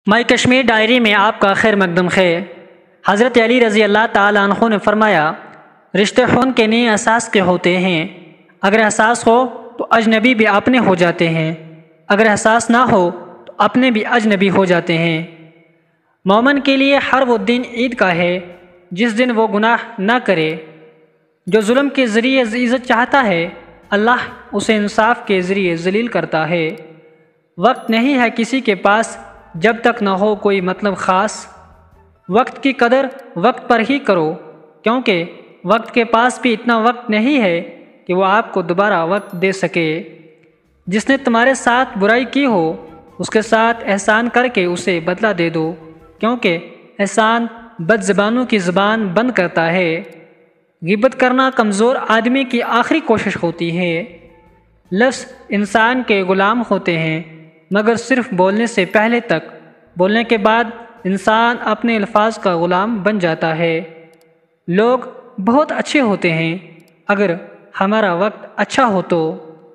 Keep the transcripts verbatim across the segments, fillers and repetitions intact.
माई Kashmir diary में आपका खैर मकदम खैर। हज़रत अली रज़ी अल्लाह ताला अन्हु ने फरमाया, रिश्ते खून के नए एहसास के होते हैं। अगर एहसास हो तो अजनबी भी अपने हो जाते हैं, अगर एहसास ना हो तो अपने भी अजनबी हो जाते हैं। मोमिन के लिए हर वो दिन ईद का है जिस दिन वो गुनाह ना करे। जो जुल्म के ज़रिए इज़्ज़त चाहता है, अल्लाह उसे इंसाफ के ज़रिए ज़लील करता है। वक्त नहीं है किसी के पास जब तक न हो कोई मतलब ख़ास। वक्त की कदर वक्त पर ही करो, क्योंकि वक्त के पास भी इतना वक्त नहीं है कि वो आपको दोबारा वक्त दे सके। जिसने तुम्हारे साथ बुराई की हो उसके साथ एहसान करके उसे बदला दे दो, क्योंकि एहसान बदज़बानों की ज़बान बंद करता है। गिबत करना कमज़ोर आदमी की आखिरी कोशिश होती है। लफ्ज़ इंसान के ग़ुलाम होते हैं, मगर सिर्फ बोलने से पहले तक। बोलने के बाद इंसान अपने अल्फाज का ग़ुलाम बन जाता है। लोग बहुत अच्छे होते हैं अगर हमारा वक्त अच्छा हो तो।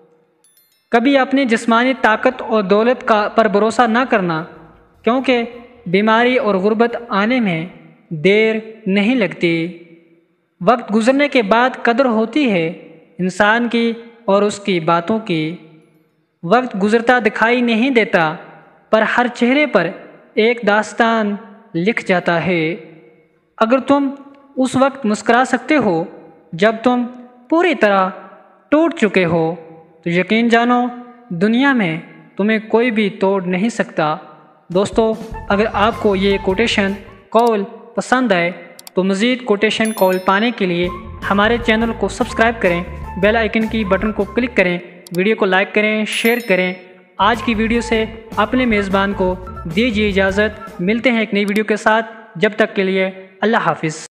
कभी अपनी जिस्मानी ताकत और दौलत का पर भरोसा ना करना, क्योंकि बीमारी और गुर्बत आने में देर नहीं लगती। वक्त गुजरने के बाद कदर होती है इंसान की और उसकी बातों की। वक्त गुजरता दिखाई नहीं देता, पर हर चेहरे पर एक दास्तान लिख जाता है। अगर तुम उस वक्त मुस्कुरा सकते हो जब तुम पूरी तरह टूट चुके हो, तो यकीन जानो दुनिया में तुम्हें कोई भी तोड़ नहीं सकता। दोस्तों, अगर आपको ये कोटेशन कॉल पसंद आए तो मज़ीद कोटेशन कॉल पाने के लिए हमारे चैनल को सब्सक्राइब करें, बेल आइकन की बटन को क्लिक करें, वीडियो को लाइक करें, शेयर करें। आज की वीडियो से अपने मेज़बान को दीजिए इजाज़त। मिलते हैं एक नई वीडियो के साथ, जब तक के लिए अल्लाह हाफिज़।